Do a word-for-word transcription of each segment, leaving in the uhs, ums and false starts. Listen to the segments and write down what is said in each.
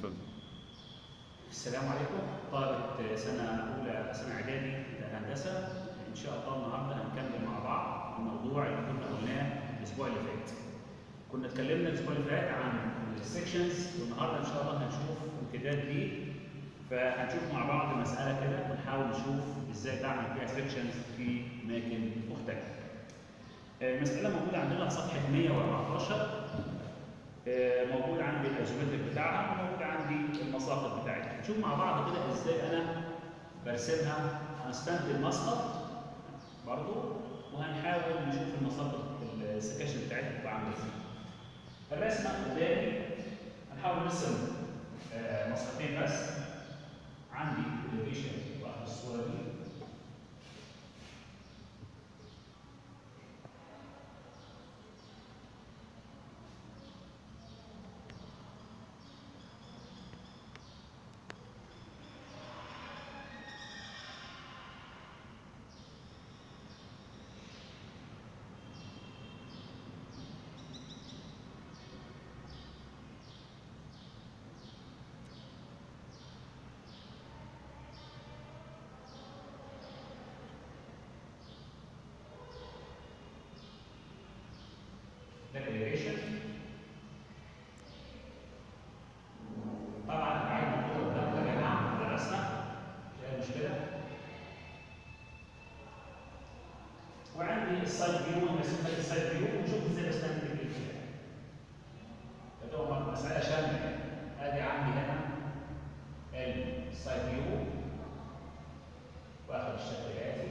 اتفضل. السلام عليكم طلبة سنة أولى سنة إعدادي هندسة. إن شاء الله النهارده هنكمل مع بعض الموضوع اللي كنا قلناه الأسبوع اللي فات. كنا اتكلمنا الأسبوع اللي فات عن السكشنز، والنهارده إن شاء الله هنشوف امتداد ليه. فهنشوف مع بعض مسألة كده ونحاول نشوف إزاي بعمل فيها سكشنز في أماكن مختلفة. المسألة موجودة عندنا في صفحة مية وأربعتاشر. موجود عندي الايزومتريك بتاعها وموجود عندي المساقط بتاعتها. نشوف مع بعض كده ازاي انا برسمها. هنستنتج مسقط برضو وهنحاول نشوف المساقط السكاشن بتاعتها بتبقى عامله ازاي. الرسمه قدامي هنحاول نرسم مسقطين بس. عندي اليفيشن واخد الصوره دي. ده الاليفيشن. طبعا العين مكتوب ده يا جماعه في الرسمه، مش اي مشكله. وعندي السايد فيو، نرسم لك السايد فيو ونشوف ازاي بستنتج الكلام. فتبقى مساله شامله. ادي عندي هنا السايد فيو واخد الشكل الاتي.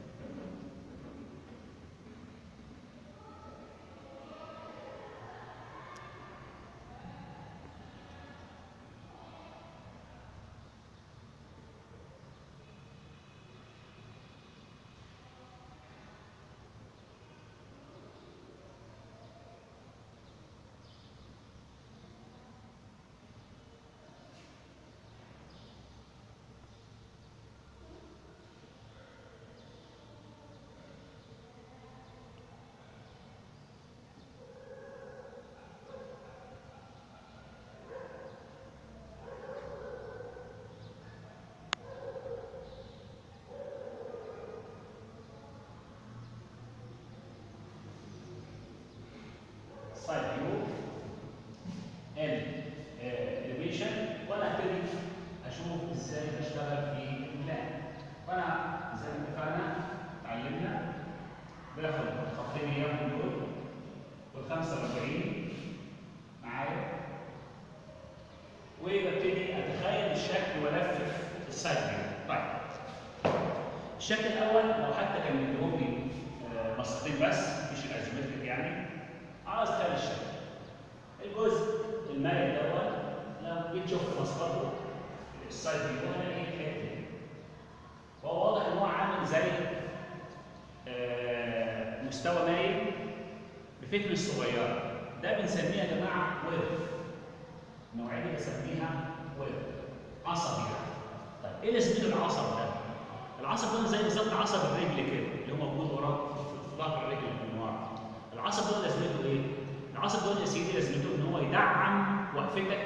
سايد فيو الاليفيشن، وانا ابتدي اشوف ازاي بشتغل في البلان. فانا زي ما اتفقنا اتعلمنا باخد خطين ايام دول وال خمسة وأربعين معايا، وببتدي اتخيل الشكل والفف السايد فيو. طيب الشكل الاول لو حتى كان مديهم لي مسطين بس مش الايزومتريك يعني، عاوز اتخيل الشكل. الجزء المائل دوت لو جيت شفت مسقطه السايد فيو هلاقي الحته دي. فهو واضح ان هو عامل زي آه مستوى مايل بفتله صغيره. ده بنسميها يا جماعه ويف. النوعيه دي بسميها ويف عصب يعني. طيب ايه لازمته العصب ده؟ العصب ده زي بالظبط عصب الرجل كده اللي هو موجود ورا في ظهر الرجل من ورا. العصب ده لازمته ايه؟ العصب ده يا سيدي لازمته ان هو يدعم وقفتك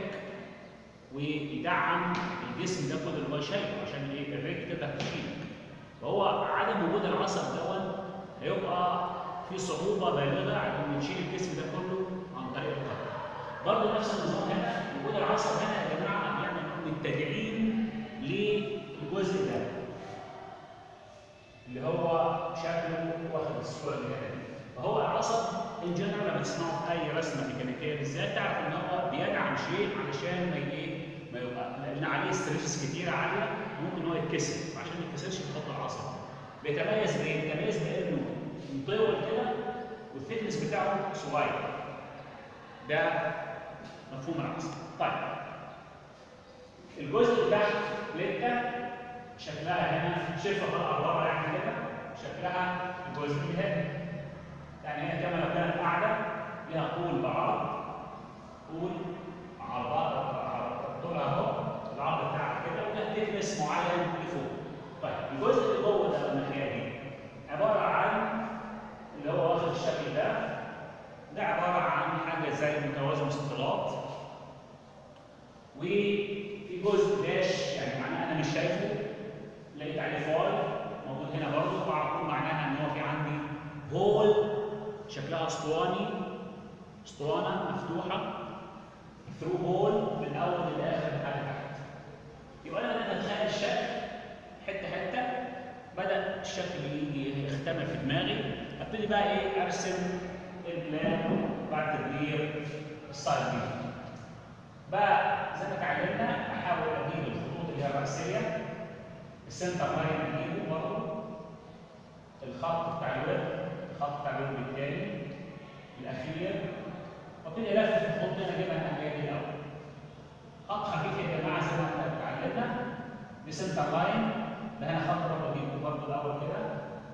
ويدعم الجسم ده كله اللي هو شايله عشان ايه؟ الرجل تقدر تشيلك. فهو عدم وجود العصب دوت هيبقى في صعوبه بالغه على ان نشيل الجسم ده كله عن طريق القدم. برضه نفس النظام هنا، وجود العصب هنا يا جماعه بيعمل نوع من التدعيم للجزء ده اللي هو شكله واخد الصوره اللي هنا. فهو العصب ان جنرال لما تسمعه في اي رسمه ميكانيكيه بالذات تعرف ان هو بيدعم شيء علشان ما ايه ما يبقى، لان عليه ستريسز كتيره عاليه ممكن ان هو يتكسر، وعشان ما يتكسرش بيحط العصب. بيتميز بايه؟ بيتميز بانه مطول كده والثيكنس بتاعه صغير. ده مفهوم العصب. طيب الجزء اللي تحت ليتا شكلها هنا شفه طالعه بره يعني كده، شكلها الجزء اللي هنا يعني هي كما لو كانت قاعده لها طول بعرض، طول عرضها طولها اهو العرض بتاعها كده، ولها تكنس معين لفوق. طيب الجزء اللي جوه ده الناحيه دي عباره عن اللي هو واخد الشكل ده، ده عباره عن حاجه زي متوازن استطالات وفي جزء داش يعني معناه انا مش شايفه، لقيت عليه فاي موجود هنا برضه، وعلى معناها ان هو في عندي هول شكلها اسطواني، اسطوانه مفتوحه ثرو هول من اول للاخر لحد تحت. يبقى انا بدات اتخيل الشكل حته حته، بدا الشكل يجي يختمر في دماغي، ابتدي بقى ايه ارسم البلان بعد تدبير السايد فيو. بقى زي ما اتعلمنا احاول اجيب الخطوط اللي هي الرئيسيه، السنتر لاين اجيبه برضه، الخط بتاع الويب، الخط بتاع الويب الثاني الاخير، وابتدي الفف الخطوط اللي انا اجيبها الناحيه دي الاول. خط خفيف يا جماعه زي ما احنا اتعلمنا بسنتر لاين، ده هنا خط برضه اجيبه برضه الاول كده،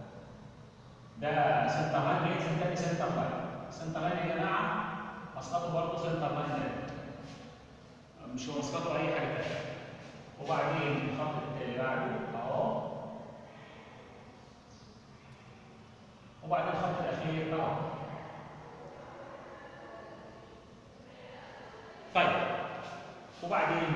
ده سنتر لاين بينزل تاني سنتر لاين، سنتر لاين يا جماعه اسقطه برضه سنتر لاين تاني، مش هو اسقطه اي حاجه تانيه. وبعدين الخط اللي بعده اهو، وبعدين الخط الاخير اهو. طيب وبعدين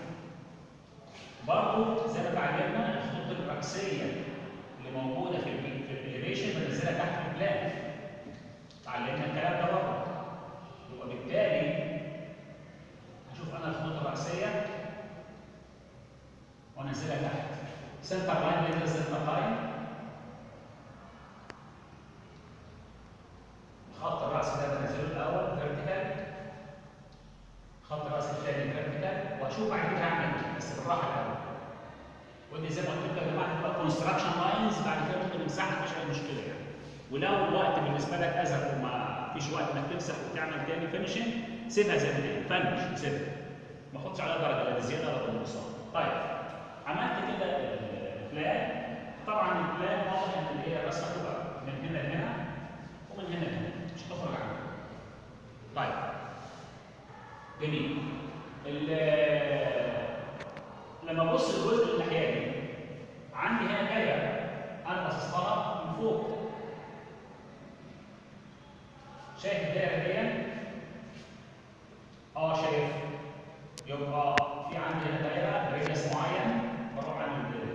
برضه زي ما اتعلمنا الخطوط الرئيسيه اللي موجوده في ال في الاليفيشن بنزلها تحت في البلان. اتعلمنا الكلام ده برضه. يبقى بالتالي هشوف انا الخطوط الرئيسيه وانزلها تحت. سنتر لاين بينزل سنتر لاين. الخط الرئيسي ده بنزله الاول فيرتيكال. الخط الرئيسي الثاني فيرتيكال، وهشوف بعد كده هعمل ايه بس بالراحه الاول. ودي زي ما قلت لكم يا جماعه هتبقى كونستراكشن لاينز، بعد كده ممكن نمسحها مش اي مشكله يعني. ولو الوقت بالنسبه لك ازف وما فيش وقت انك تمسح وتعمل تاني فينشنج، سيبها زي ما هي، فنش سيبها. ما تحطش عليها درجه لا بزياده ولا بالنقصان. طيب عملت كده البلان. طبعا البلان واضح ان هي الرسمه تبقى من هنا لهنا ومن هنا لهنا، مش هتخرج عنها. طيب جميل. لما ابص الجزء الناحيه دي عندي هنا دايره انا باصص لها من فوق. شايف الدايره دي؟ اه شايف. يبقى في عندي هنا دايره ريديوس معين بروح اعمل كده.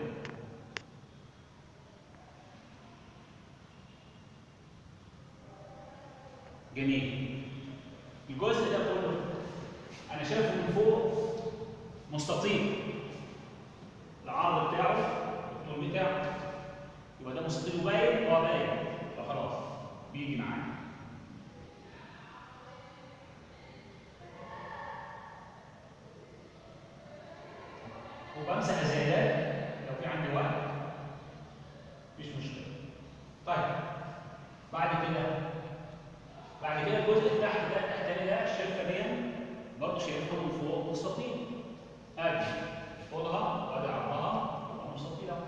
جميل. الجزء ده كله انا شايفه من فوق مستطيل. العرض بتاعه الطول بتاعه يبقى ده مستطيل وباين، اه باين، يبقى خلاص بيجي معانا. وبمسح الزيادات لو في عندي وقت مفيش مشكله. طيب بعد كده بعد كده الجزء اللي تحت ده التحتاني ده الشركه دي برضه شايفه من فوق مستطيل. ادي طولها وادي عرضها تبقى مستطيله.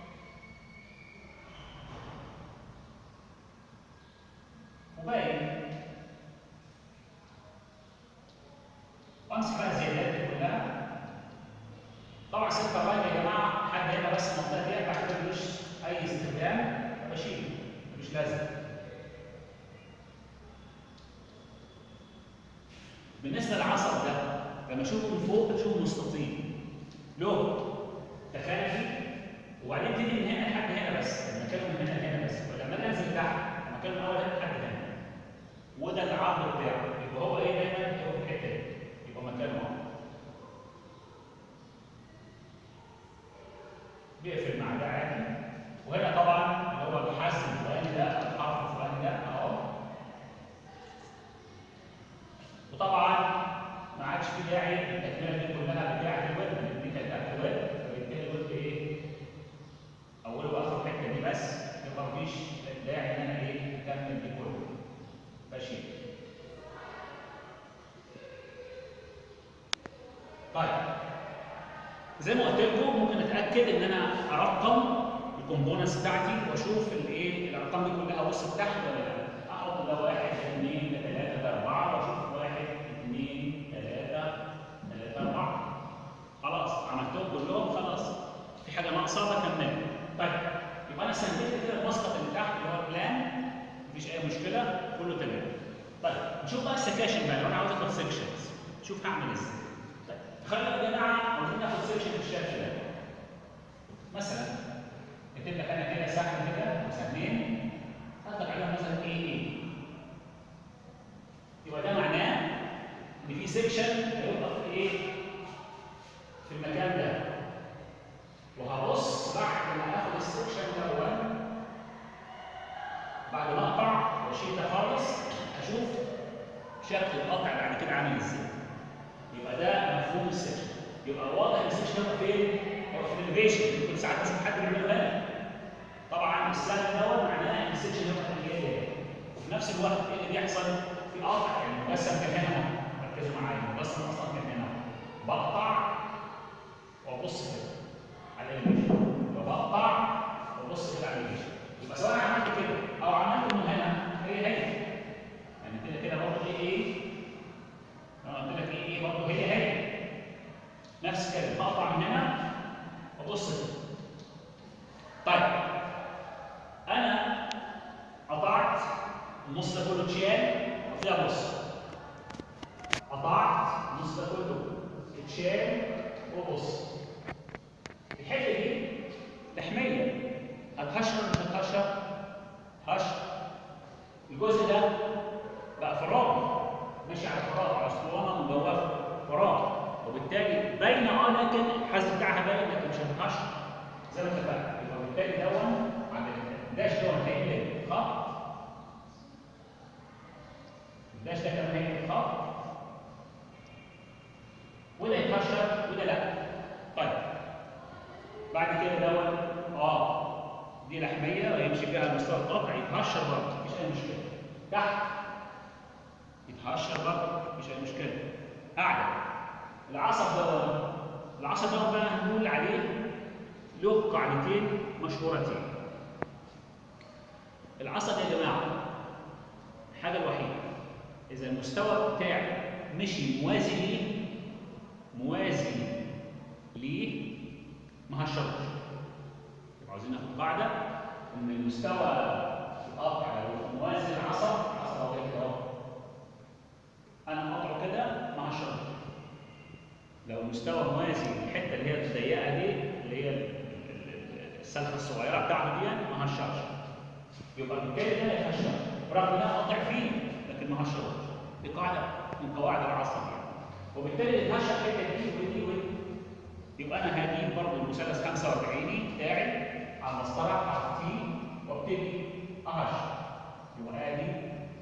وباين. وامسح بقى الزيادات دي كلها. طبعا سنتر لاين يا جماعه حد هنا بس المنطقه دي بعد كده ملوش اي استخدام فبشيله، مش لازم. بالنسبه للعصب ده لما اشوفه من فوق بشوفه مستطيل له تخانفي، وبعدين تيجي من هنا لحد هنا بس، المكان من هنا لهنا بس، ولما اجي انزل تحت المكان من اول هنا لحد هنا. وده العرض بتاعه، يبقى هو ايه دايما؟ هو في الحته دي، يبقى مكانه اهو. بيقفل مع ده عادي. وهنا طبعا اللي هو الحرف الفلاني ده، الحرف الفلاني ده اهو. وطبعا ما عادش في داعي التكمله دي كلها بتاعت الويب، دي كانت بتاعت الويب، فبالتالي الويب ايه؟ اوله واخره الحته دي بس، يبقى مفيش داعي ان انا ايه؟ اكمل دي كلها. بشيل. طيب زي ما قلت لكم ممكن اتاكد ان انا ارقم الكومبوننتس بتاعتي واشوف الايه؟ الارقام دي كلها وصلت تحت ولا لا. احط ده واحد، ده اثنين، ده ثلاثه، ده اربعه، واشوف واحد، اثنين، ثلاثه، ثلاثه، اربعه. خلاص عملتهم كلهم، خلاص. في حاجه ناقصه بكملها. طيب يبقى انا سهلت كده المسقط اللي تحت اللي هو البلان، مفيش اي مشكله، كله تمام. طيب نشوف بقى السكاشن بقى، لو انا عاوز اخد سكشنز، شوف هعمل ازاي. طيب تخيلوا يا جماعه عاوزين ناخد سيكشن بالشكل ده. مثلا كاتب لك انا كده سهم كده وسهمين هطلق عليهم مثلا ايه ايه. يبقى ده معناه ان في سيكشن هيبقى في ايه؟ في المكان ده. وهبص بعد ما اخد السيكشن ده بعد ما اقطع واشيل ده خالص اشوف شكل القطع بعد كده عامل ازاي. يبقى ده مفهوم السيكشن. يبقى واضح ان السيكشن هيبقى فين؟ هيبقى في الانوفيشن. ممكن ساعات مثلا حد بيعمله هنا. طبعا السهم دوت معناه ان السيكشن هيبقى في الجهه. وفي نفس الوقت ايه اللي بيحصل؟ في قطع يعني المجسم كان هنا اهو. ركزوا معايا المجسم اصلا كان هنا اهو. بقطع وابص كده على الانوفيشن. بقطع وابص كده على الانوفيشن. يبقى سواء عملت كده او عملت من هنا هي هي. يعني كده كده برضه ايه ايه؟ لو قلت لك ايه ايه برضه هي هي. نفس الكلام بقطع من هنا وابص كده. طيب انا قطعت النص ده كله اتشال وابتدي ابص. قطعت النص ده كله اتشال وابص. الحته دي لحميه هتهشر مش هتهشر؟ هشر. الجزء ده بقى فراغ ماشي على فراغ على اسطوانه مجوفه فراغ. وبالتالي باينه اه لكن الحجم بتاعها باين لكن مش هتتهشر زي ما اتفقنا. يبقى بالتالي دون عند الداش دون هيقلب خط. الداش ده كمان هيقلب خط. وده يتهشر وده لا. طيب بعد كده دون اه دي لحميه ويمشي فيها مستوى القطع يتهشر برضه مفيش اي مشكله. تحت يتهشر برضه مفيش اي مشكله. اعلى العصب ده العصب ده بقى هنقول عليه له قاعدتين مشهورتين. العصب يا جماعه الحاجه الوحيده اذا المستوى بتاعي مشي موازي ليه موازي ليه ما هشرش. يبقى عاوزين ناخد قاعده ان المستوى القطع لو موازي للعصب العصب هو كده اهو انا قطعه كده ما هشرش. لو المستوى موازي للحته اللي هي الضيقه دي اللي هي السلخه الصغيره بتاعته دي ما هشرش. يبقى بالتالي ده يهشر رغم ان انا قاطع فيه لكن ما هشرش. دي قاعده من قواعد العصب يعني. وبالتالي يتهشر الحته دي ودي ودي. يبقى انا هجيب برضه المثلث خمسة وأربعين بتاعي على المسطره احطيه وابتدي اهشر. يبقى ادي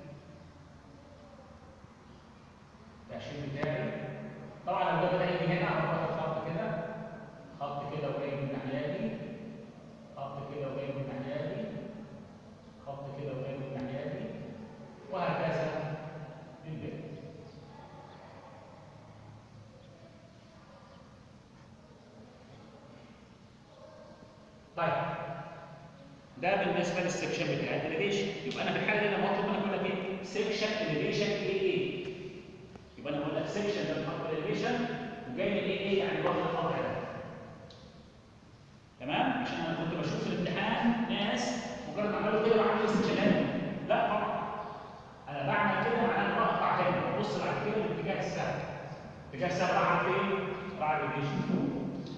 التهشير بتاعي. طبعا لو ده هيجي هنا على باخد خط كده خط كده وجاي من الناحيه دي خط كده وجاي من الناحيه دي خط كده وجاي من الناحيه دي وهكذا للباقي. طيب ده بالنسبه للسكشن بتاع الاليفيشن. يبقى انا في الحاله دي انا بطلب منك اقول لك ايه؟ سكشن اليفيشن ايه ايه؟ يبقى انا بقول لك سكشن ده بنحط الاليفيشن وجاي من ايه ايه يعني واخد القطع ده. تمام؟ عشان انا كنت بشوف في الامتحان ناس مجرد ما عملوا كده وعملوا سكشنات. لا طبعا انا بعمل كده معناه ان انا بقطع هنا ببص بعد كده لاتجاه السهم. اتجاه السهم راح على فين؟ راح على الاليفيشن.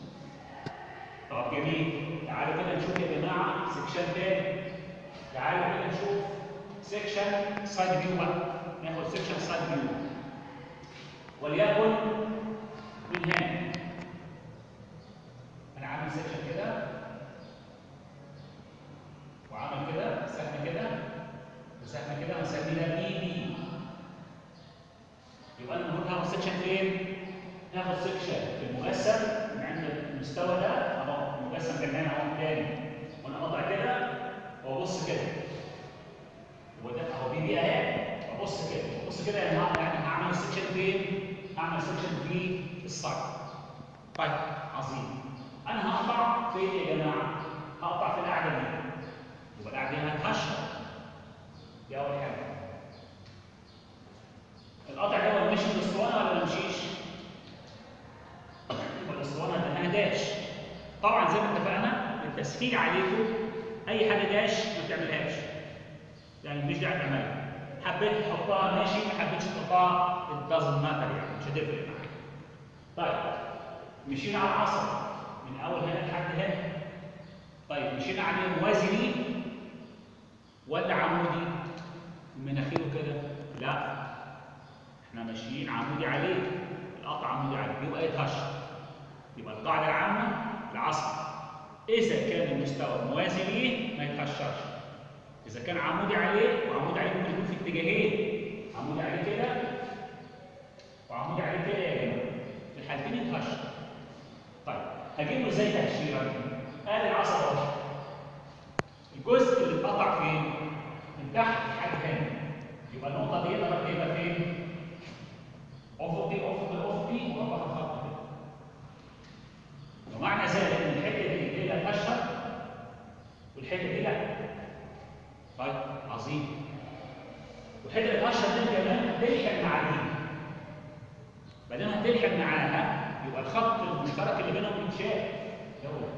طب جميل. تعالوا كده نشوف يا جماعه سكشن تاني. تعالوا كده نشوف سكشن سايد فيو بقى. ناخد سكشن سايد فيو. وليكن من هنا. انا عامل سكشن كده وعامل كده سهم كده وسهم كده ونسميه ده بي بي. يبقى انا المفروض هاخد سكشن فين؟ ناخد سكشن في المجسم من عند المستوى ده اهو. المجسم كان هنا اهو تاني وانا قاطع كده وابص كده. وده اهو بي بي اهي. ابص كده ابص كده يعني هعمل سكشن فين؟ هعمل سكشن في السايد. طيب عظيم. انا هقطع فين يا جماعه؟ هقطع في القاعده دي. يبقى القاعده دي هتهشر. دي اول حاجه. القطع ده مشي بالاسطوانه ولا ما مشيش؟ الاسطوانه ده داش. طبعا زي ما اتفقنا للتسهيل عليكم اي حاجه داش ما تعملهاش. يعني مش داعي تعملها. حبيت تحطها ماشي ما حبيتش تحطها it doesn't matter يعني مش هتفرق معاك. طيب مشينا على العصب من اول هنا لحد هنا. طيب مشينا عليه موازي ليه ولا عمودي؟ مناخيره كده؟ لا، احنا ماشيين عمودي عليه، القطع عمودي عليه، يبقى يتهشر. يبقى القاعده العامه العصب اذا كان المستوى موازي ليه ما يتهشرش. اذا كان عمودي عليه، وعمودي عليه ممكن يكون في اتجاهين، عمودي عليه كده وعمودي عليه كده يا جماعه، في الحالتين يتهشر. طيب هجيبه ازاي تهشيره؟ ادي العصب اهو، الجزء اللي اتقطع فين؟ من تحت لحد هنا، يبقى النقطه دي يقدر تبقى فين؟ افقي افقي افقي وربط الخط كده. ومعنى ذلك ان الحته دي هي اللي هتهشر والحته دي لا. طيب عظيم. والحته اللي هتهشر دي كمان هتلحق مع دي. ما دام هتلحق معاها يبقى الخط المشترك اللي بينهم يتشال. يلا.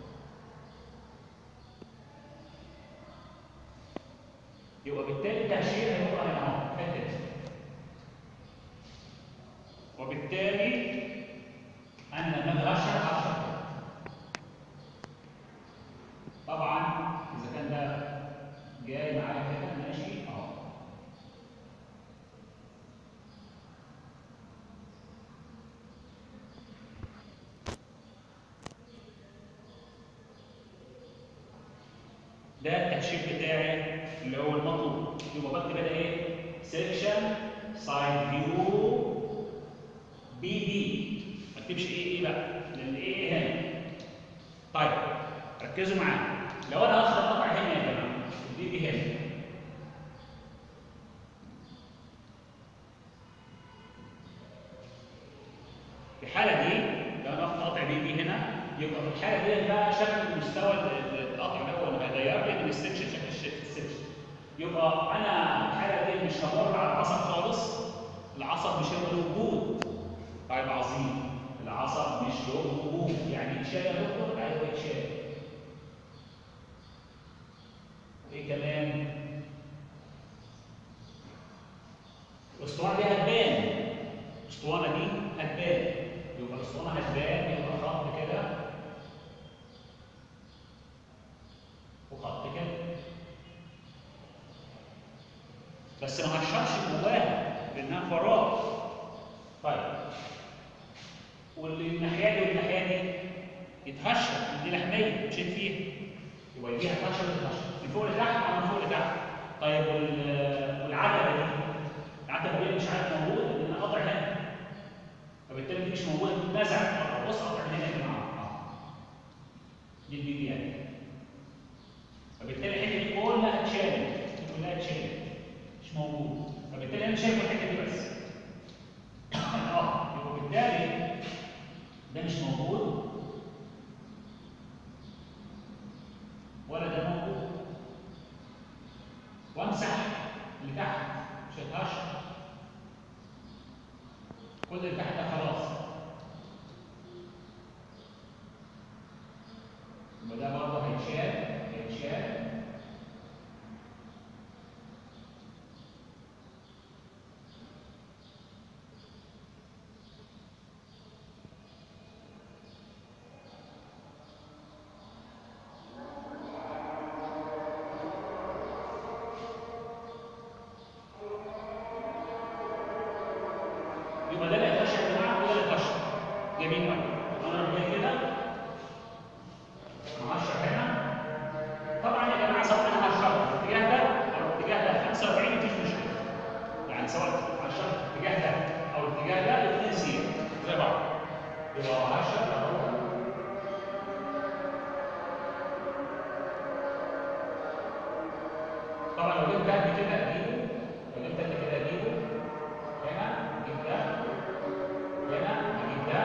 يبقى بالتالي التهشير هيبقى هنا اهو الحته دي. وبالتالي انا لما اجي اشرح هشرح طبعا اذا كان ده جاي معايا كده ماشي اهو. ده التهشير بتاعي اللي هو المطلوب. يبقى بكتب هنا ايه؟ سيكشن سايد فيو بي بي. ما اكتبش ايه ايه بقى، لان ايه ايه هنا. طيب ركزوا معايا، لو انا هاخد قطع هنا يا جماعه البي بي هنا، في الحاله دي لو انا هاخد قطع بي بي هنا، يبقى في الحاله دي بقى شكل مستوى القطع ده هو اللي هيغير لي من السكشن، شكل السكشن. يبقى انا في الحاله دي مش همر على العصب خالص، العصب مش هيبقى له وجود. طيب عظيم، العصب مش له وجود، يعني يتشال يا دكتور؟ ايوه يتشال. وايه كمان؟ الاسطوانه دي هتبان، الاسطوانه دي هتبان، يبقى الاسطوانه هتبان، يبقى خط كده وخط كده، بس ما هشرش جواها لانها فراغ. طيب واللي الناحيه دي والناحيه دي يتهشر، دي لحميه مشيت فيها، يبقى دي هتهشر وتتهشر من فوق لتحت او من فوق لتحت. طيب والعتبه دي، العتبه دي مش عارف موجود لان انا قاطع هنا، فبالتالي دي مش موجوده، بتتنزع. بص قاطع هنا يا جماعه اه، دي البي بي يعني، فبالتالي الحته دي كلها اتشالت، كلها اتشالت مش موجود، فبالتالي انا شايف الحته دي بس اه. يبقى بالتالي ده مش موجود ولا ده موجود، وامسح اللي تحت مش هيتهشر، كل اللي تحت ده خلاص، يبقى ده برضه هيتشال هيتشال. يبقى ده اللي هيتهشر يا جماعه وده اللي هيتهشر. جميل قوي. انا جاي كده ههشر هنا. طبعا يا جماعه سواء انا هشرت في الاتجاه ده او الاتجاه ده خمسة وأربعين مفيش مشكله. يعني سواء هشرت في الاتجاه ده او الاتجاه ده الاثنين زيرو زي بعض. يبقى هشر اهو. طبعا لو جبت قد كده اجيبه، لو جبت قد كده اجيبه هنا، اجيب ده هنا، اجيب ده.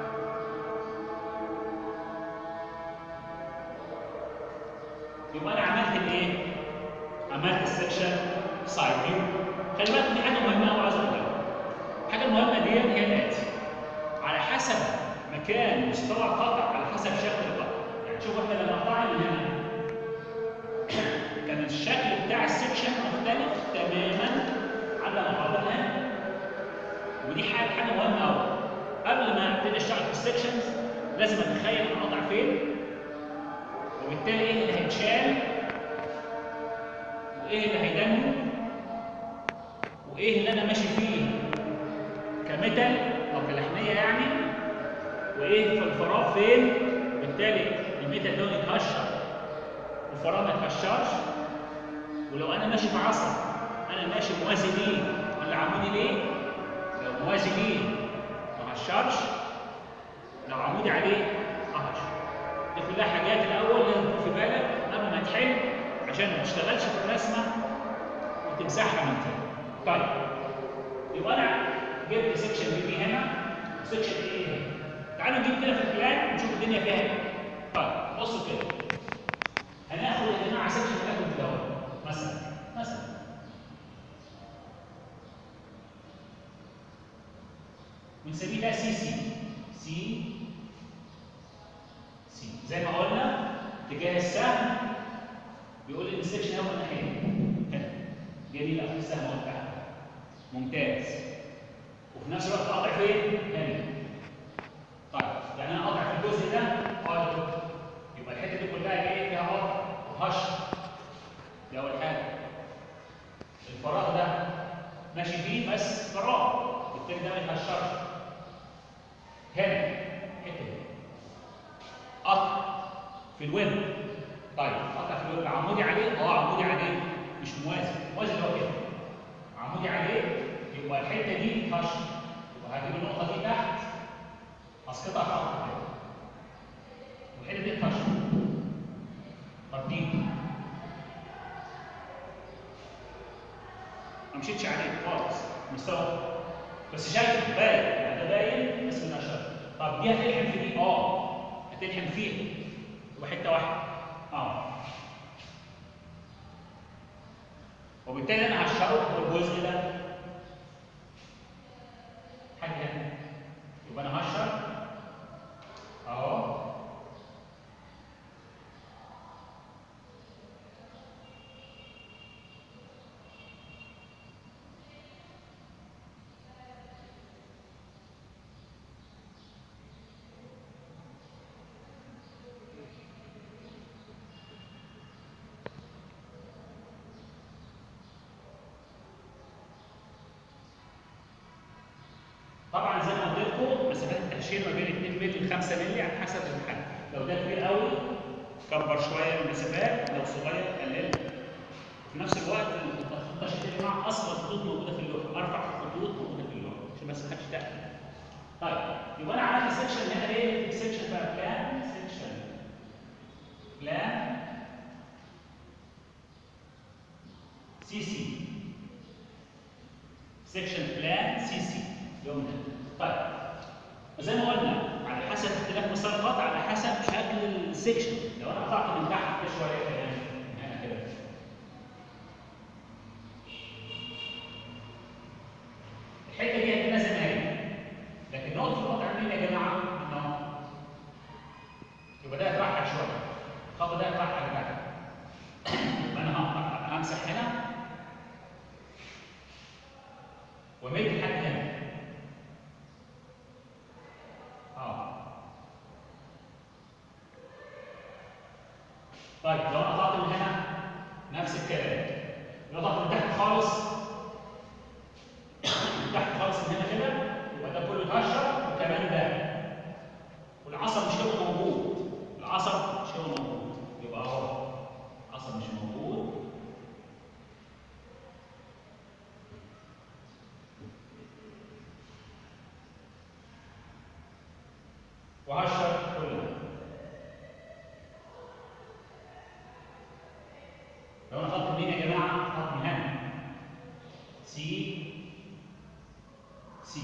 يبقى انا عملت الايه؟ عملت السكشن سايد فيو. خلي بالك في حاجه مهمه قوي عايز اقولها. الحاجه المهمه دي هي الاتي: على حسب مكان مستوى القطع، على حسب شكل القطع. يعني شوف احنا لما قطعنا من هنا كان الشكل بتاع السكشن مختلف تماما عن لما قطعنا هنا. ودي حاجه حاجه مهمه قوي. قبل ما ابتدي اشتغل في السكشنز لازم اتخيل انا قاطع فين، وبالتالي ايه اللي هيتشال وايه اللي هيدنه وايه اللي انا ماشي فيه كميتال او كلحميه يعني، وايه في الفراغ فين، بالتالي الميتال ده يتهشر الفراغ ما يتهشرش. ولو انا ماشي في عصب انا ماشي موازي ليه ولا عمودي ليه، لو موازي ليه ما هشرش، لو عمودي عليه اهشر. دي كلها حاجات الاول لازم تكون في بالك قبل ما تحل عشان ما تشتغلش في الرسمه وتمسحها من تاني. طيب يبقى انا جبت سكشن بي بي هنا وسكشن ايه هنا. تعالوا نجيب كده في البلان ونشوف الدنيا فيها ايه. طيب بصوا كده، هناخد يا جماعه سكشن هناخد في الاول مثلا مثلا ونسميه ده سي سي سي سي زي ما قلنا اتجاه السهم بيقول ان السكشن هو الناحيه هنا. جميل قوي السهم هو بتاعها ممتاز. وفي نفس الوقت قاطع فين؟ هنا. طيب يعني انا قاطع في الجزء ده قاطع، يبقى الحته دي كلها ايه؟ فيها قاطع وهشر. دي اول حاجه. الفراغ ده ماشي فيه بس فراغ، بالتالي ده ما يتهشرش. هنا الحته دي قطع في الويب. طيب قطع في الويب عمودي عليه؟ اه عمودي عليه مش موازي، موازي اللي هو كده عمودي عليه، يبقى الحته دي هشر. يبقى هجيب النقطه دي تحت هسقطها خط كده والحته دي هشر. طب دي ما مشيتش عليه خالص مستوى، بس شايف باين يعني ده باين بس من اشهر. طب دي هتلحم في دي؟ اه هتلحم فيها يبقى حته واحده اه، وبالتالي انا هشره الجزء ده حاجه هنا، يبقى انا هشر اهو طبعا زي ما قلت لكم مسافات التهشير ما بين اتنين مللي ل خمسة مللي على حسب الحجم. لو ده كبير قوي كبر شويه المسافات، لو صغير قلل. في نفس الوقت التهشير يا جماعه اصغر خطوط موجوده في اللوحه، ارفع خطوط موجوده في اللوحه عشان بس ما حدش يتقل. طيب يبقى انا عملت سكشن هنا ايه؟ سكشن بقى بلان سكشن بلان سي سي سكشن بلان سي سي يوم ده. طيب زي ما قلنا على حسب اختلاف مسار القطع على حسب شكل السكشن. لو انا قطعت من تحت كده شويه كمان من هنا كده الحته دي هتبقى زي ما هي، لكن نقطه القطع مين يا جماعه؟ اهو. يبقى ده يترحل شويه، الخط ده يترحل لتحت. يبقى انا همسح هنا وامد لحد هنا اه. طيب لو انا قطعت من هنا نفس الكلام، لو قطعت من تحت خالص من تحت خالص من هنا كده يبقى ده كله اتهشر وكمان ده، والعصب مش هيبقى موجود، العصب مش هيبقى موجود، يبقى اهو العصب مش موجود وهشر كله. لو انا خط منين يا جماعه؟ خط من هنا سي سي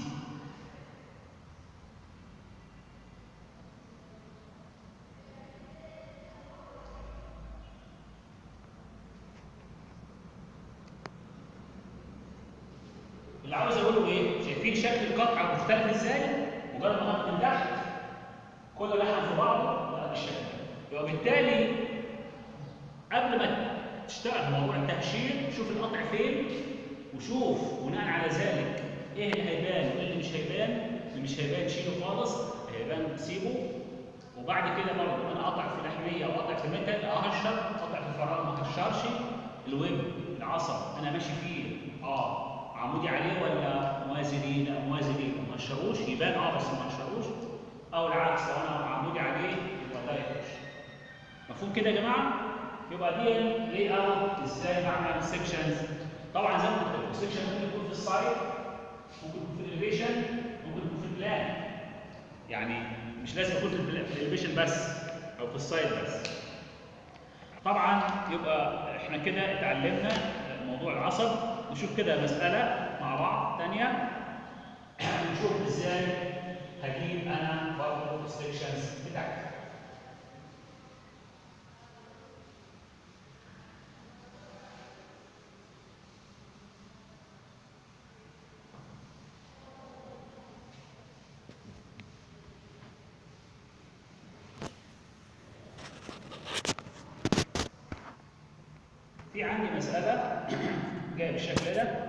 اللي عاوز اقوله ايه؟ شايفين شكل القطعه مختلف ازاي؟ مجرد ما احط من تحت كله لحم في بعضه بقى بالشكل ده. يبقى بالتالي قبل ما تشتغل في موضوع التهشير شوف القطع فين، وشوف بناء على ذلك ايه اللي هيبان وايه اللي مش هيبان، اللي مش هيبان شيله خالص، هيبان سيبه. وبعد كده برضه انا اقطع في لحميه واقطع في ميتال، اهشر، اقطع في فراغ ما اهشرش. الويب العصب انا ماشي فيه اه عمودي عليه ولا موازي ليه؟ لا موازي ليه، ما هشروش يبان اه بس ما هشروش. او العكس لو انا عمودي عليه يبقى ده يخش. مفهوم كده يا جماعه؟ يبقى دي لي اوت ازاي بعمل سيكشنز. طبعا زي ما قلت لكم السيكشن ممكن يكون في السايد، ممكن يكون في الاليفيشن، ممكن يكون في البلان. يعني مش لازم يكون في الاليفيشن بس او في السايد بس. طبعا يبقى احنا كده اتعلمنا موضوع العصب. نشوف كده مساله مع بعض ثانيه نشوف ازاي هجيب انا برضه السكشنز بتاعتي. في عندي مساله جايه بالشكل ده.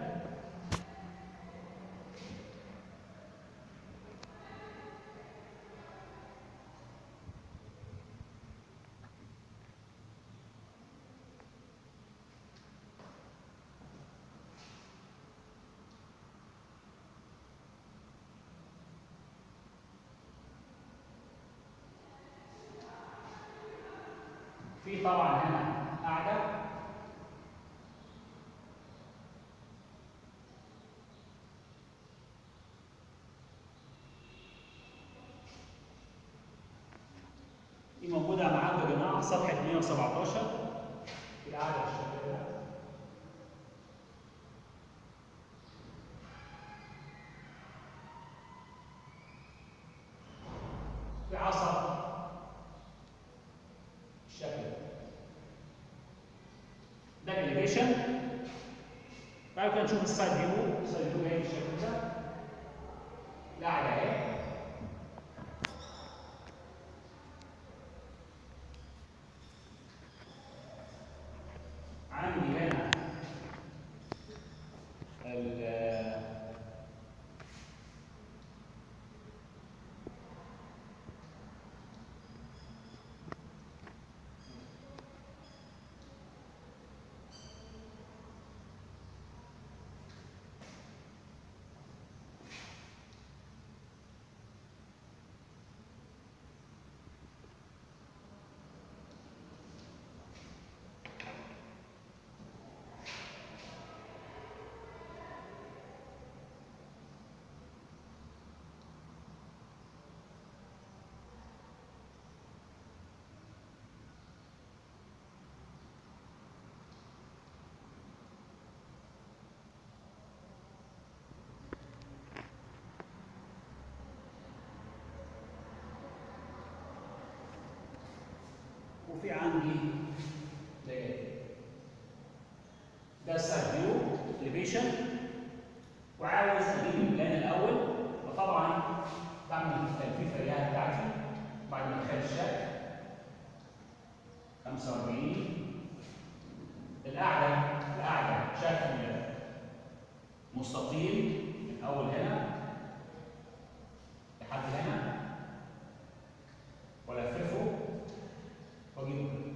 في طبعا هنا قاعده دي موجوده معاكم يا جماعه في صفحه مئة وسبعتاشر. في قاعده بالشكل ده. في عصب بالشكل ده. ده الاليفيشن. بعد كده نشوف السايد فيو. السايد فيو جاي بالشكل ده. القاعده اهي. عندي هنا وفي عندي ده السايد فيو اليفيشن. وعاوز اجيب البلان الاول، فطبعا بعمل التلفيفه اياها بتاعتي بعد ما ادخل الشكل خمسة وأربعين. القاعده القاعده شكل مستطيل من اول هنا لحد هنا، والففه واجيبه كده.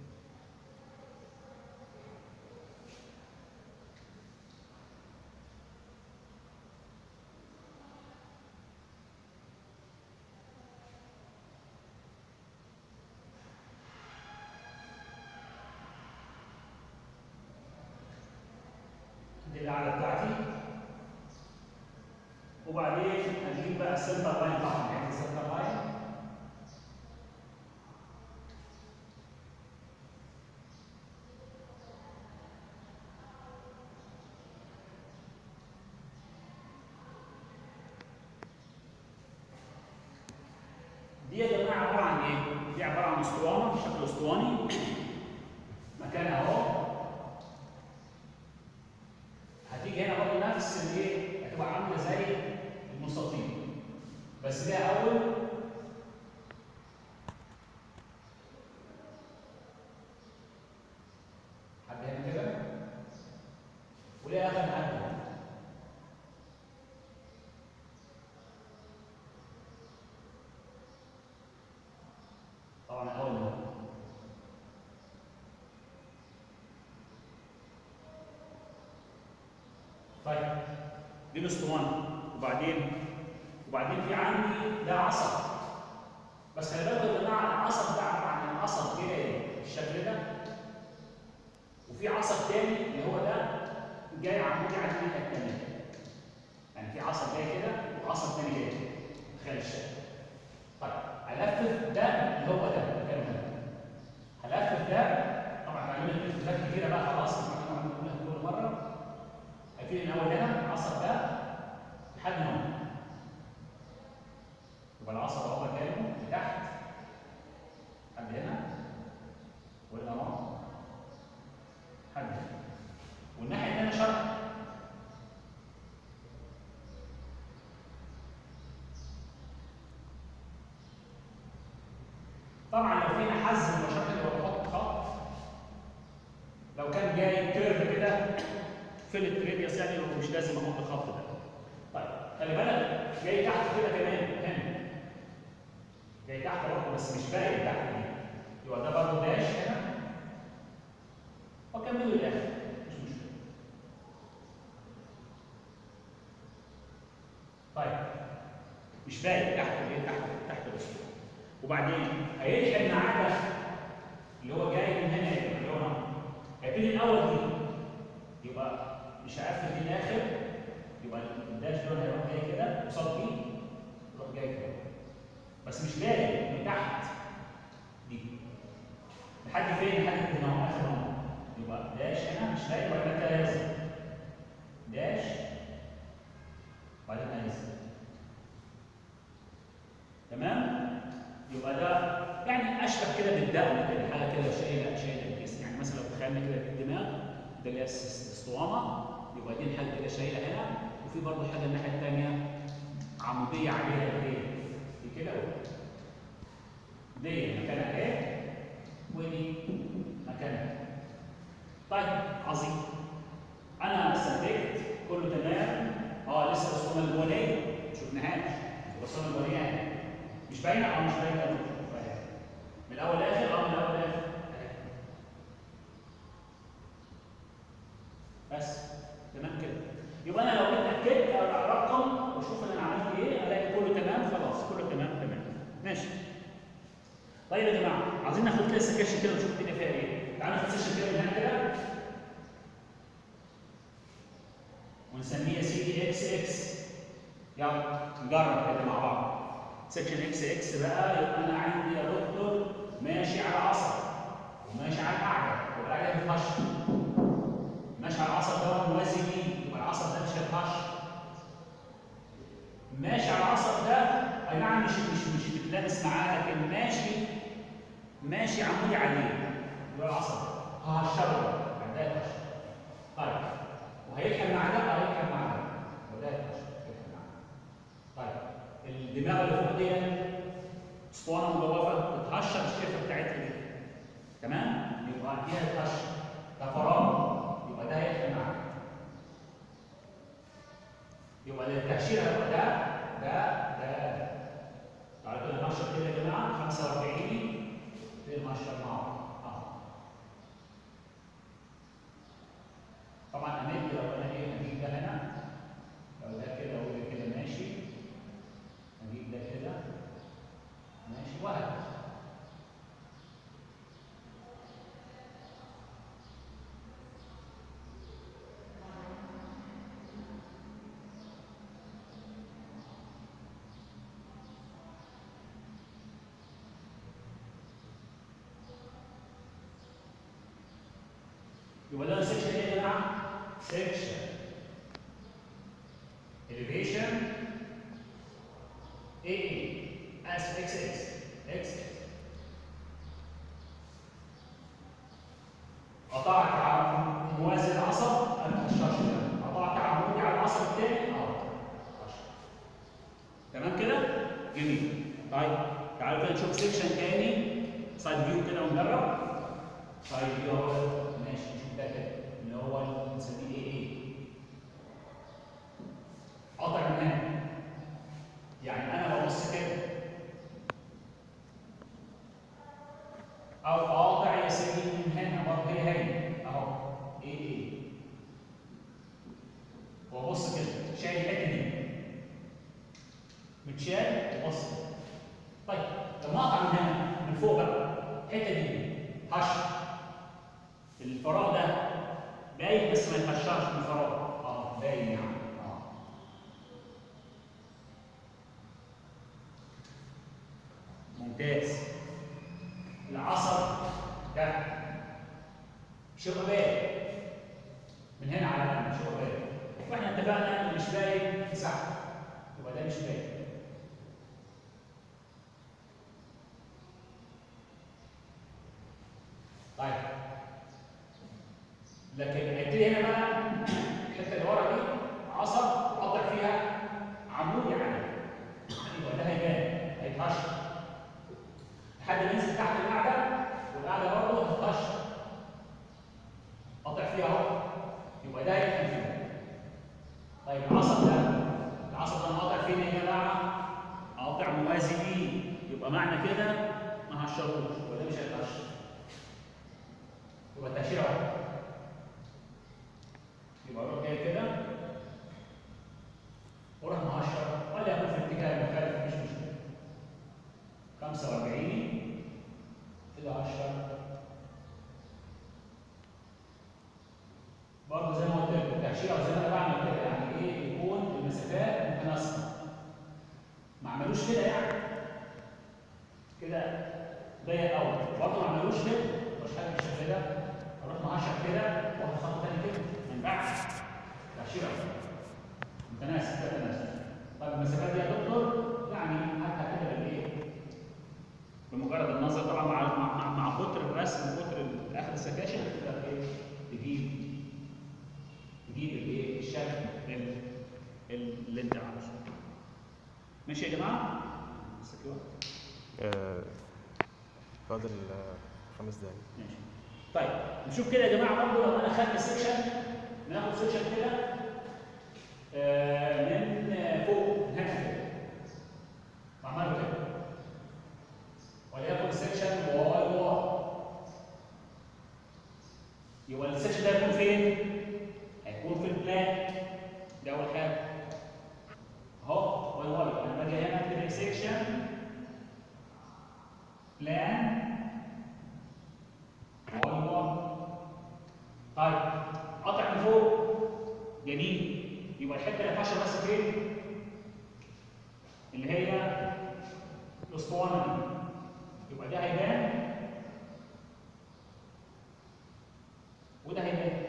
دي القاعده بتاعتي. وبعدين اجيب بقى السنتر لاين طبعا. يعني السنتر لاين دي يا جماعه عباره عن ايه؟ دي عباره عن اسطوانه، شكل اسطواني مكانها اهو. هتيجي هنا برضه نفس الايه؟ هتبقى عامله زي المستطيل بس ليها اول حد هنا كده وليها اخر حد هنا. طيب دي الاسطوانه، وبعدين وبعدين في عندي ده عصب، بس خلي بالكم يا جماعه العصب ده عباره عن عصب جاي بالشكل ده، وفي عصب تاني اللي هو ده جاي عمودي على الناحيه الثانيه. يعني في عصب جاي كده وعصب تاني جاي كده. تخيل الشكل. طيب هلفف ده اللي هو ده المكان ده. هلفف ده، طبعا بعمل التلفيفات كتيره بقى خلاص، احنا بنقولها كل مره. هبتدي من اول هنا العصب ده لحد هنا. يبقى العصب اهو مكانه لتحت لحد هنا، وهنا اهو لحد هنا. والناحيه الثانيه شرق. طبعا لو فينا حز المشاكل اللي بحط خط، لو كان جاي كيرف كده فيلت ريديوس يعني مش لازم احط الخط ده. طيب خلي بالك جاي تحت كده كمان هنا. جاي تحت برضه بس مش باين تحت هنا. يبقى ده برضه داش هنا. وكملوا للاخر مش مشكله. طيب مش باين تحت ايه؟ تحت تحت الاسطوانه. وبعدين هيلحق معاه ده اللي هو جاي من هنا اللي هو هنا. هيبتدي الاول دي يبقى مش هقفل دي الاخر، يبقى الداش دول هيروح جاي كده قصاد دي يروح جاي كده، بس مش باين من تحت دي لحد فين؟ لحد هنا اهو اخر هنا. يبقى داش هنا مش باين ولا كده لازم داش وبعدين هينزل. تمام؟ يبقى ده يعني اشبه كده بالدقن كده، حاجه كده شايله شايله الجسم. يعني مثلا لو تخيلنا كده الدماغ ده اللي هي الاسطوانه، يبقى دي الحاجه كده شايله هنا، وفي برضه حاجه الناحيه الثانيه عموديه عليها ايه؟ دي كده دي مكانها ايه؟ ودي مكانها. طيب عظيم. انا استنتجت كله تمام. اه لسه الاسطوانه الجوانيه ما شفناهاش. الاسطوانه الجوانيه مش باينه او مش باينه من الاول لاخر. اه من الاول لاخر بس تمام كده. يبقى انا لو اتاكدت ارقم واشوف انا عملت ايه الاقي كله تمام خلاص، كله تمام تمام ماشي. طيب يا جماعه عايزين ناخد كده سكشن كده ونشوف الدنيا فيها ايه. تعالوا ناخد سكشن كده من هنا كده ونسميه يا سيدي اكس اكس. يلا نجرب كده مع بعض. سكشن اكس اكس بقى يبقى انا عندي يا دكتور ماشي على عصب وماشي على القاعده، يبقى القاعده بتهش. ماشي على العصب ده موازي ليه، يبقى العصب ده مش هيتهش. ماشي على العصب ده اي نعم مش مش مش بتلامس معاه، لكن ماشي ماشي عمودي عليه، يبقى العصب ده ههشره ده يتهش. طيب وهيلحق مع ده هيلحق مع ده وده يتهش هيلحق مع ده. طيب الدماغ اللي فوق دي اسطوانه مجوفه بتهشر الشفه بتاعتها دي تمام؟ يبقى دي هتهشر ده فراغ، يبقى ده هيلحق معاك. يبقى التهشير هيبقى ده ده ده. تعالوا كده نهشر كده يا جماعه خمسة وأربعين في نهشر مع بعض. اه طبعا امامي لو انا ايه هجيب ده هنا، لو ده كده وده كده ماشي، هجيب ده كده ماشي وهكذا. يبقى ده سيكشن ايه يا جماعه؟ سيكشن elevation اي اي اس اكس اكس اكس قطعت على موازي العصب انا هشرش ده، قطعت عمودي على العصب الثاني اه تمام كده؟ جميل. طيب تعالوا كده نشوف سيكشن ثاني سايد فيو كده ونجرب. سايد فيو اهو ماشي نشوف ده كده اللي هو بنسميه ايه ايه قطع من هنا. يعني انا ببص كده او قاطع يا سيدي من هنا برضه هي هي اهو ايه ايه لما اقطع من هنا من فوق بقى الحته دي هش الفراغ ده باين بس ما يتهشرش من الفراغ. اه باين يعني اه ممتاز. العصب ده مش هيبقى باين من هنا على هنا، مش هيبقى باين. واحنا اتفقنا ان مش باين مساحه، يبقى ده مش باين. طيب لكن هيبتدي هنا بقى الحته اللي ورا دي عصب قاطع فيها عمود يعني، يبقى ده هيبان هيتهشر لحد ما ينزل تحت القاعده، والقاعده برضه هتتهشر قاطع فيها اهو، يبقى ده هيتهشر فيه. طيب العصب ده العصب ده قاطع فين يا جماعه؟ قاطع موازي ليه، يبقى معنى كده ما هشروش، يبقى ده مش هيتهشر، يبقى التهشيره واحده. يبقى اروح جاي كده واروح مهشر ولا يكون في اتجاه مختلف مفيش مشكله. خمسة وأربعين كده هشر برضه زي ما قلت لكم التهشيره، وزي ما انا بعمل كده يعني ايه يكون المسافات متناسقه، ما عملوش كده يعني كده ضيق قوي، برضه ما عملوش كده مش حاجه بالشكل ده، اروح مهشر كده واخد خط تاني كده ما ينفعش. تهشيره متناسق كده تناسق. طب المسافات دي يا دكتور يعني هاتها كده بالايه؟ بمجرد النظر طبعا مع مع مع كتر الرسم وكتر اخر السكاشن تقدر ايه؟ تجيب تجيب الايه؟ الشكل اللي انت عاوزه. ماشي يا جماعه؟ لسه في وقت؟ آه فاضل خمس دقايق. ماشي. طيب نشوف كده يا جماعه برضه لو انا خدت سكشن، ناخد سكشن كده آه من فوق من هنا كده وعمله كده وليكن سكشن واي واي، يبقى السكشن ده هيكون فين؟ هيكون في البلان ده اول حاجه اهو واي واي. انا باجي هنا اكتب سكشن بلان واي واي. طيب قطع من فوق جميل، يبقى الحته اللي هتحشر بس فين؟ اللي هي الاسطوانه دي، يبقى ده هيبان وده هيبان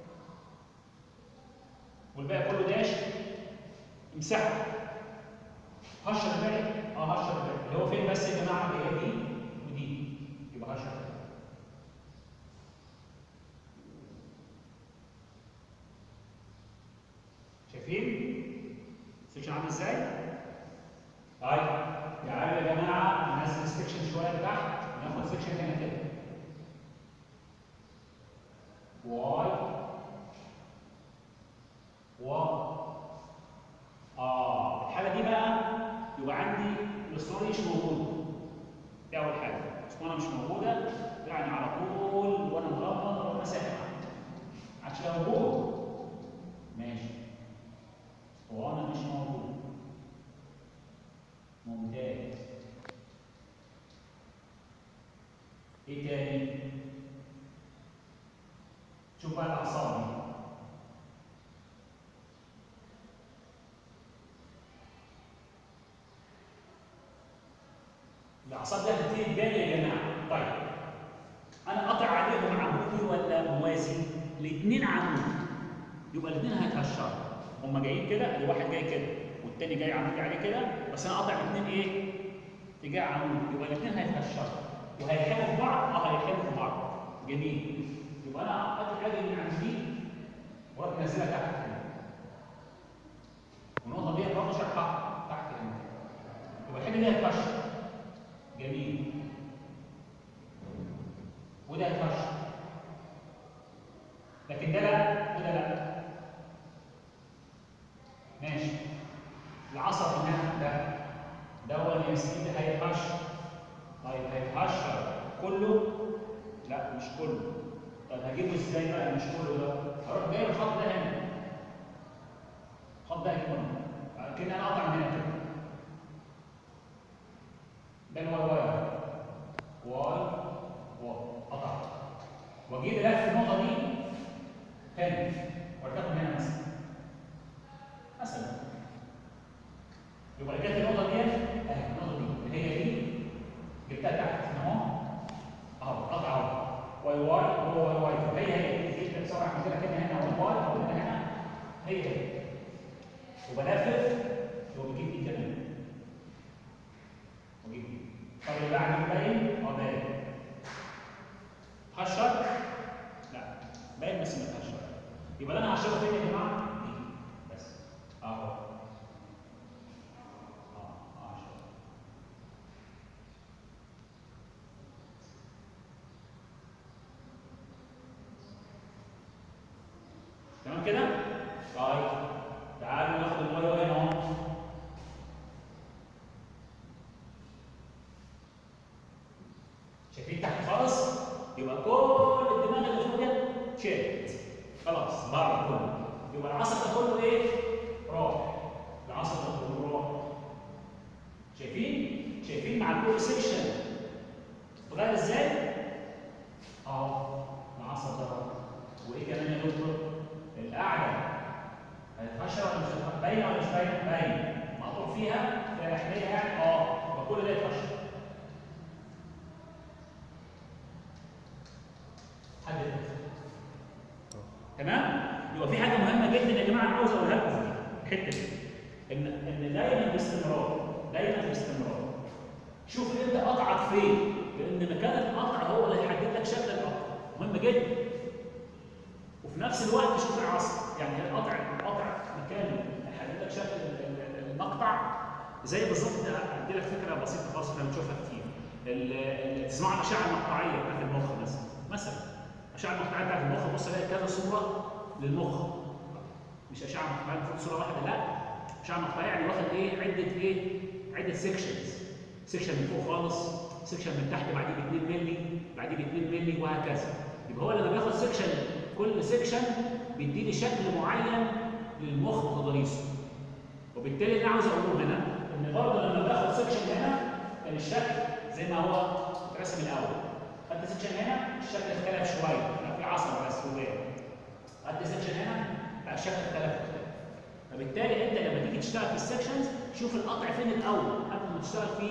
والباقي كله داش امسحه. هشر الباقي اه هشر الباقي اللي هو فين بس يا جماعه؟ اللي هي دي ودي، يبقى هشر الباقي. شايفين السكشن عامل ازاي؟ طيب تعالوا يا جماعه ننزل السكشن شويه لتحت، ناخد سكشن هنا كده واي واي. اه الحاله دي بقى يبقى عندي الاسطوانه مش موجوده، دي اول حاجه، الاسطوانه مش موجوده يعني على طول وانا مغمض اروح مسافه عشان موجود ماشي. اسطوانه مش موجوده ممتاز. ايه تاني؟ شوف بقى الاعصاب دي، الاعصاب دي هتبتدي تبان يا جماعه. طيب انا قاطع عليهم عمودي ولا موازي؟ الاثنين عمودي، يبقى الاثنين هيتهشروا، هما جايين كده، الواحد جاي كده والتاني جاي عمودي عليه كده، بس انا قاطع الاثنين ايه؟ اتجاه عمودي، يبقى الاثنين هيتهشروا وهيلحموا في بعض. اه هيلحموا في بعض جميل. يبقى انا قاطع حاجه من عند دي واروح منزلها تحت هنا، والنقطه دي برضه شرحها تحت هنا، يبقى الحاجه دي هتهشر جميل وده هيتهشر، لكن ده لا وده لا. ماشي. العصب هنا ده دون يا سيدي هيتهشر. طيب هيتهشر كله؟ لا مش كله. طب هجيبه ازاي بقى مش كله ده؟ هروح جايب الخط ده هنا، الخط ده هيكون كده انا قاطع من هنا كده، كان واي واي واي واي قطع واجيب الف النقطه دي هنا واركبها هنا مثلا مثلا يبقى جت النقطه دي اهي النقطه دي اللي هي دي جبتها تحت هنا اهو اهو قطع اهو واي واي هو واي واي هي هي جبت سواء عندنا كده هنا واي واي او هنا هنا هي هي وبلفف وبجيب دي كمان وبجيب دي طب اللي بعد باين اه باين هشر لا باين بس ما تهشر يبقى انا هشرها فين يا جماعه؟ دي بس اهو اه هشر تمام كده؟ طيب تعالوا ناخد الواي واي اهو شايفين تحت خالص؟ يبقى كل الدماغ اللي فوق ده شالت خلاص بره كله يبقى العصب ده كله ايه؟ راح العصب ده كله راح شايفين؟ شايفين مع كل سيكشن اتغير ازاي؟ اهو العصب ده راح وايه كمان يا دكتور؟ القعده هتتهشر ولا مش هتتهشر؟ باينه ولا مش باينه؟ باينه مقطوع فيها في رحليه يعني اه يبقى كل ده يتهشر حد تمام؟ يبقى في حاجه مهمه جدا يا جماعه انا عاوز اقولها لكم في الحته دي ان ان دايما باستمرار دايما باستمرار شوف انت قطعك فين لان مكان القطع هو اللي هيحدد لك شكل القطع مهم جدا وفي نفس الوقت شوف العصر يعني القطع القطع مكانه هيحدد لك شكل المقطع زي بالظبط ادي لك فكره بسيطه خالص احنا بنشوفها كتير تسمعوا الاشعه المقطعيه بتاعت المخ مثلا مثلا الاشعه المقطعيه بتاعت المخ بص الاقي كذا صوره للمخ مش اشعه مقطعيه المفروض صوره واحده لا اشعه مقطعيه يعني واخد ايه عده ايه عده سيكشنز سيكشن من فوق خالص سيكشن من تحت بعديه ب اتنين مللي بعديه ب اتنين مللي وهكذا يبقى هو لما بياخد سيكشن كل سيكشن بيديني شكل معين للمخ وتضاريسه وبالتالي اللي انا عاوز اقوله هنا ان برضه لما باخد سيكشن هنا كان الشكل زي ما هو اترسم الاول خدت سيكشن هنا الشكل اختلف شويه كان في عصب بس وباقي خدت سيكشن هنا لا الشكل اختلف اختلف فبالتالي انت لما تيجي تشتغل في السيكشنز شوف القطع فين الاول قبل ما تشتغل في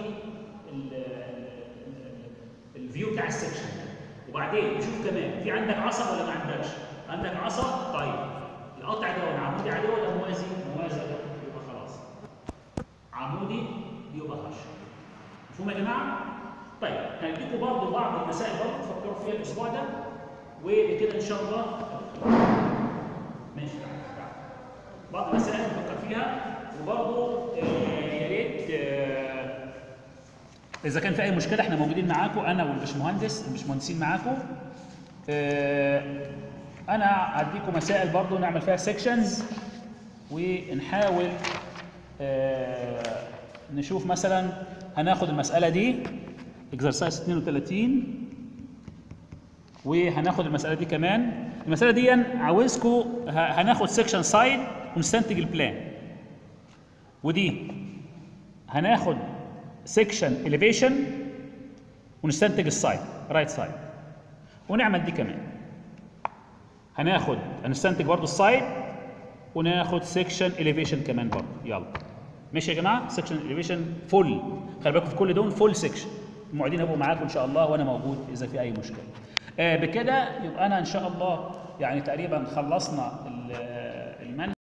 الفيو بتاع السيكشن وبعدين شوف كمان في عندك عصب ولا ما عندكش؟ عندك عصب طيب القطع ده عمودي عليه ولا موازي؟ موازي يبقى خلاص عمودي يبقى هشر مفهوم يا جماعه؟ طيب هنديكم برضه بعض المسائل برضه تفكروا فيها الاسبوع ده وبكده ان شاء الله ماشي بعض المسائل نفكر فيها وبرضه يا ريت آه اذا كان في اي مشكله احنا موجودين معاكم انا والبشمهندس البشمهندسين معاكم آه انا هديكم مسائل برضه نعمل فيها سيكشنز ونحاول آه نشوف مثلا هناخد المساله دي اكسرسايز اتنين وتلاتين وهناخد المساله دي كمان المساله دي عاوزكم هناخد سيكشن سايد ونستنتج البلان ودي هناخد سيكشن اليفيشن ونستنتج السايد رايت سايد ونعمل دي كمان هناخد هنستنتج برضو السايد وناخد سيكشن اليفيشن كمان برضو يلا ماشي يا جماعه سيكشن اليفيشن فول خلي بالكم في كل دول فول سيكشن المعيدين هيبقوا معاكم ان شاء الله وانا موجود اذا في اي مشكله آه بكده يبقى انا ان شاء الله يعني تقريبا خلصنا